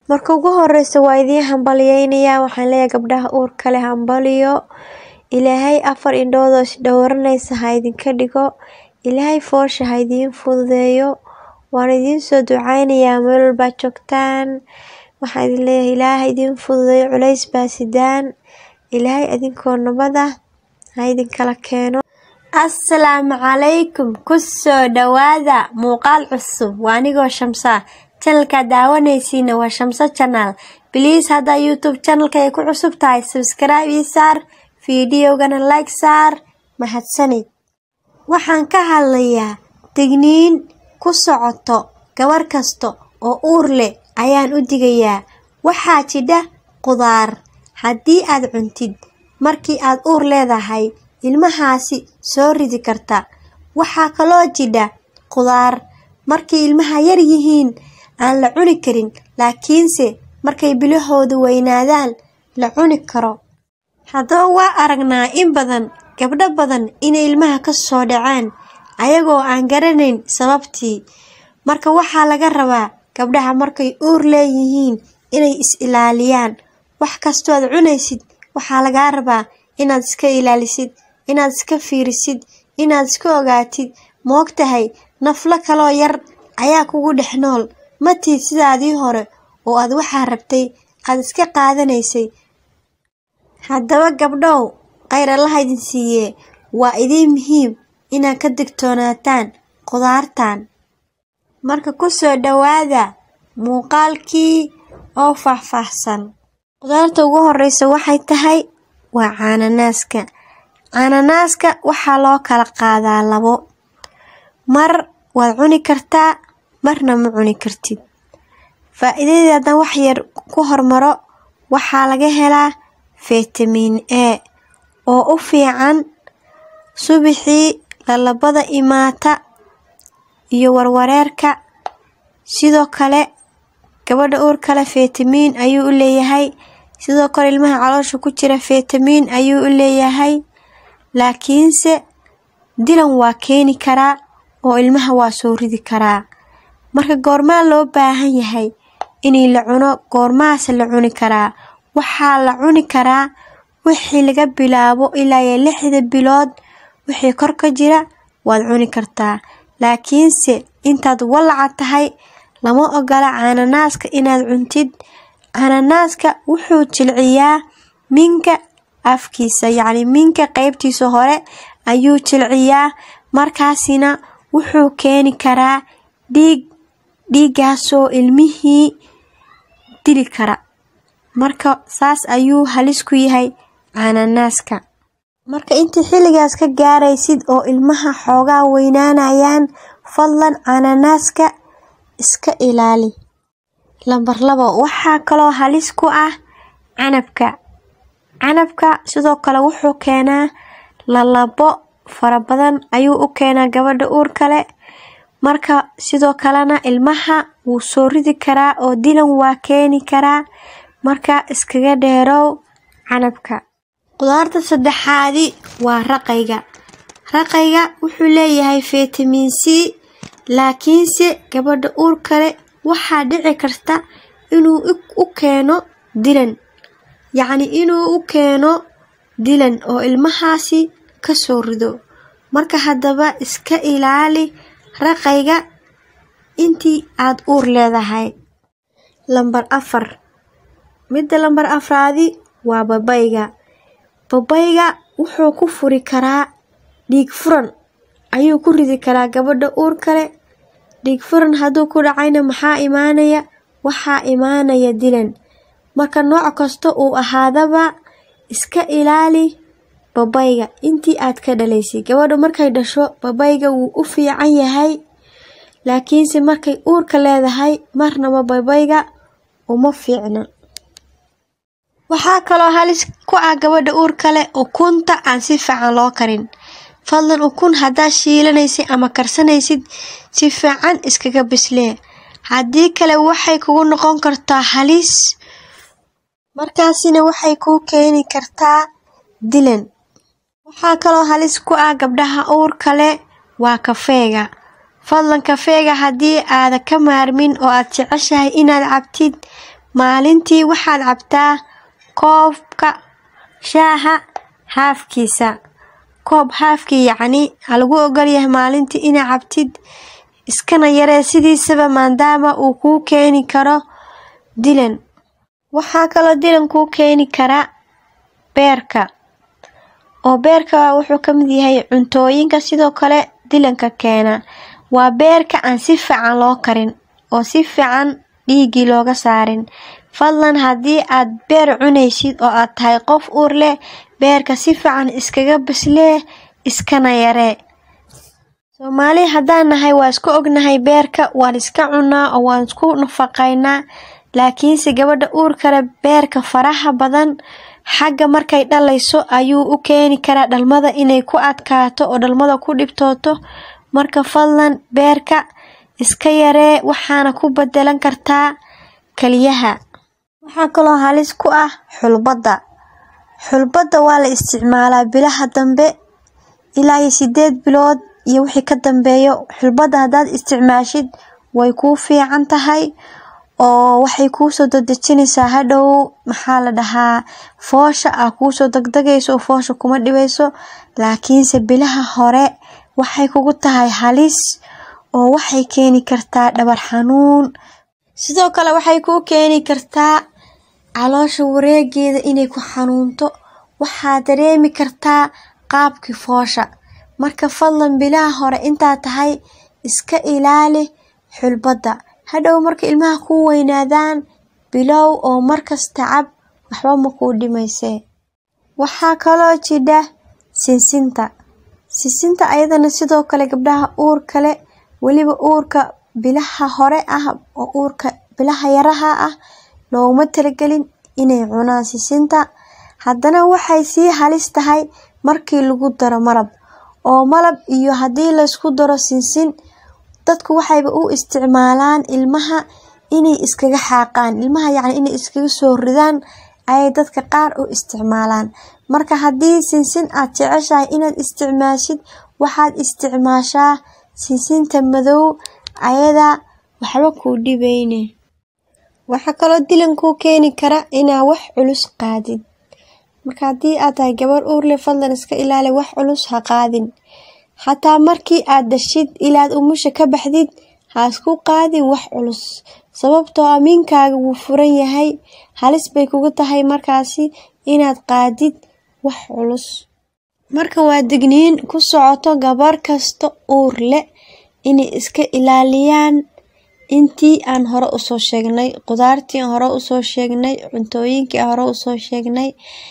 marka ugu horeysa waa idin hambalyeynaya waxaan leeyahay gabdhaha uurka leh hambaliyo ilaahay 4 indhood oo isdhowranaysa ha idinka dhigo ilaahay foosha ha idin fududeeyo waan idin soo ducaynayaa meel walba joogtaan waxaan idin leeyahay ilaahay idin fududeeyo culays baa sidaan ilaahay idinkoo nabada ha idin kala keeno assalaamu calaykum kusoo dhawaada muuqaal cusub waa anigoo Shamsa channelka daawanaysiina waa Shamsa channel please hada YouTube channelka ay ku cusub tahay subscribe ii saar videogana like saar mahadsanid waxaan ka hadlayaa digniin ku socoto gabar kasto oo uur leh ayaan u digayaa waxaa jira qudaar haddii aad cuntid markii aad uur leedahay ilmahaasi soo ridi karta waxaa kaloo jira qudaar markii ilmaha yar yihiin aan la cuni karin laakiinse markay bilahoodu weynaadaan la cuni karo haddaba waa aragnaa in badan gabdho badan inay ilmaha ka soo dhacaan ayagoo aan garanayn sababtii marka waxaa laga rabaa gabdhaha markay uur leeyihiin inay is ilaaliyaan wax kastoo aad cunaysid waxaa laga rabaa inaad iska ilaalisid inaad iska fiirisid inaad iska ogaatid moogtahay nafla kaloo yar ayaa kugu dhex nool matii sidaadii hore oo aad waxaa rabtay aad iska qaadanaysay haddaba gabdhow khayr Allah idin siiye waa idin muhiim inaad ka digtoonaataan qudaartan marka ku soo dhawaada muuqaalkii oo faahfaahsan qudaarta ugu horeysa waxay tahay waa cananaaska waxaa loo kala qaadaa 2 mar waad cuni kartaa marna ma cuni kartid faa'iidadeeda wax yar ku hormaro waxaa laga helaa vitamin A oo u fiican subaxii lalabada imaata iyo warwareerka sidoo kale gabadha uurka leh vitamin ayuu u leeyahay sidoo kale ilmaha caloosha ku jira vitamin ayuu u leeyahay laakiinse dilan waa keeni karaa oo ilmaha waa soo ridi karaa marka goorma loo baahan yahay in la cuno goormaas la cuni karaa waxaa la cuni karaa wixii laga bilaabo ilaa 6 bilood wixii kor ka jira waad cuni kartaa laakiinse intaad walaca tahay lama ogola cananaaska inaad cuntid cananaaska wuxuu jilciyaa minka afkiisa yacni minka qaybtiisa hore ayuu jilciyaa markaasina wuxuu keeni karaa dhiigaasoo ilmihii dili kara marka saas ayuu halis ku yahay cananaaska marka intii xilligaas ka gaaraysid oo ilmaha xoogaa weynaanayaan fadlan cananaaska iska ilaali lambar 2 waxaa kaloo halis ku ah canabka sidoo kale wuxuu keenaa lalabo fara badan ayuu u keenaa gabadha uurka leh marka sidoo kalena ilmaha wuu soo ridi karaa oo dilan waa keeni karaa marka iskaga dheerow canabka qudaarta saddexaadi waa raqayga wuxuu leeyahay vitamin C laakiinse gabadha uurka leh waxaa dhici karta inuu u keeno dilan oo ilmahaasi ka soo rido marka haddaba iska ilaali raqayga intii aad uur leedahay lambar 4 waa babayga wuxuu ku furi karaa dhiig furan ayuu ku ridi karaa gabadha uurka leh dhiig furan hadduu ku dhacayna waxaa imaanaya dilan marka nooc kasta uu ahaadaba iska ilaali babayga intii aad ka dhalaysay gabadhu markay dhasho babayga wuu u fiican yahay laakiinse markay uurka leedahay marnaba babayga uma fiicna waxaa kaloo halis ku ah gabadha uurka leh ukunta aan si fiican loo karin fadlan ukun haddaad shiilanaysid ama karsanaysid si fiican iskaga bislee haddii kale waxay kugu noqon kartaa halis markaasina waxay kuu keeni kartaa dilan waxaa kaloo halis ku ah gabdhaha uurka leh waa kafeega fadlan kafeega haddii aad ka maarmin oo aad jeceshahay inaad cabtid maalintii waxaad cabtaa koobka shaaha haafkiisa. koob haafkii yacni lagu ogol yahay maalintii inaad cabtid, iskana yaree sidiisaba maadaama uu kuu keeni karo dilan. waxaa kaloo dilan kuu keeni kara beerka, oo beerka wuxuu ka mid yahay cuntooyinka sidoo kale dilanka keena. waa beerka aan si fiican loo karin oo si fiican dhiigii looga saarin. fadlan haddii aad beer cunaysid oo aad tahay qof uur leh, beerka si fiican iskaga bislee, iskana yaree. Soomaali haddaan nahay waa isku ognahay beerka waan iska cunaa oo waan isku nafaqaynaa, laakiinse gabadha uur kale beerka faraha badan xagga markay dhalayso ayuu u keeni karaa dhalmada inay ku adkaato oo dhalmada ku dhibtooto. marka fadlan beerka iska yaree, waxaana ku bedelan kartaa kaliyaha. waxaa kaloo halis ku ah xulbada. xulbada waa la isticmaalaa bilaha dambe ilaa 8 bilood iyo wixii ka dambeeyo. xulbada haddaad isticmaashid way kuu fiican tahay oo waxay kuu soo dadejinaysaa hadhow maxaa la dhahaa foosha kuu soo degdegayso oo foosha kuma dhibayso. laakiinse bilaha hore waxay kugu tahay halis oo waxay keeni kartaa dhabar xanuun. sidoo kale waxay kuu keeni kartaa caloosha wareegeeda inay ku xanuunto. waxaa dareemi kartaa qaabkii foosha. marka fadlan bilaha hore intaa tahay iska ilaali xulbada. hadhow marka ilmaha ku weynaadaan bilow oo markasta cab, waxba ma kuu dhimaysee. waxaa kaloo jidha sinsinta. sinsinta ayadana sidoo kale gabdhaha uur kale, weliba uurka bilaha hore oo uurka bilaha yaraha looma talagelin inay cunaan sinsinta. haddana waxay sii halis tahay markii lagu daro malab, oo malab iyo haddii laysku daro sinsin, dadku waxayba u isticmaalaan ilmaha inay iskaga xaaqaan. ilmaha yacni inay iskaga soo ridaan ayay dadka qaar u isticmaalaan. marka haddii sinsin aad jeceshahay inaad isticmaashid, waxaad isticmaashaa sinsinta madow, ayada waxba kuu dhibayne. waxaa kaloo dilan kuu keeni kara inaa wax culus qaadid. marka haddii aad tahay gabar uur leh, fadlan iska ilaali wax culus ha qaadin. xataa markii aad dhashid ilaad umusha ka baxdid, ha isku qaadin wax culus, sababtoo miinkaaga wuu furan yahay. halis bay kugu tahay markaasi inaad qaadid wax culus. marka waa digniin ku socoto gabar kasta uur leh inay iska ilaaliyaan intii aan hore usoo sheegnay, qudaartii aan hore usoo sheegnay, cuntooyinkii aan hore usoo sheegnay,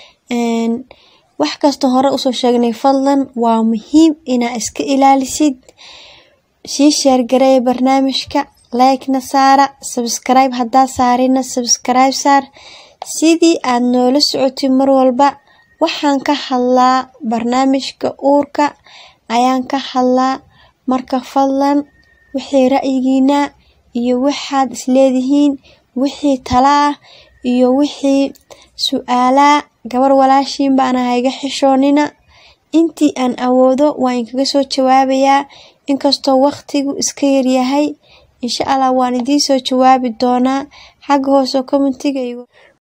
wax kasta hore usoo sheegnay. fadlan waa muhiim inaa iska ilaalisid. sii sheer gareeya barnaamijka, like-na saara, subscribe haddaa saarina subscribe saar, sidii aad noola socotid mar walba. waxaan ka hadlaa barnaamijka uurka ayaan ka hadlaa. marka fadlan wixii ra'yigiina iyo waxaad isleedihiin, wixii talaa iyo wixii su'aalaa, gabar walaashiin baan ahay, iga xishoonina. intii aan awoodo waan inkaga soo jawaabayaa, inkastoo waqtigu iska yaryahay. insha Allah waan idiin soo jawaabi doonaa. xagga hoose commentiga